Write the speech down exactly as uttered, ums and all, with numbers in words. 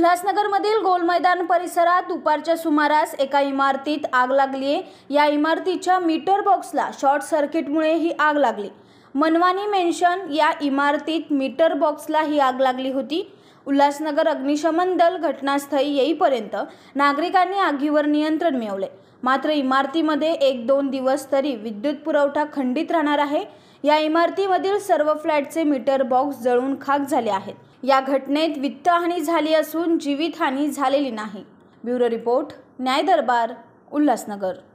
उल्हासनगरमधील गोल मैदान परिसरात दुपारच्या सुमारास एका इमारतीत आग लागली आहे। या इमारतीच्या मीटर बॉक्सला शॉर्ट सर्किटमुळे ही आग लागली। मनवानी मेन्शन या इमारतीत मीटर बॉक्सला ही आग लागली होती। उल्हासनगर अग्निशमन दल घटनास्थळी येईपर्यंत नागरिकांनी आगीवर नियंत्रण मिळवले। मात्र इमारतीमध्ये एक दोन दिवस तरी विद्युत पुरवठा खंडित राहणार आहे। या इमारतीमधील सर्व फ्लॅटचे मीटर बॉक्स जळून खाक झाले आहेत। या घटनेत वित्तहानी झाली असून जीवितहानी झालेली नाही। ब्युरो रिपोर्ट, न्याय दरबार, उल्हासनगर।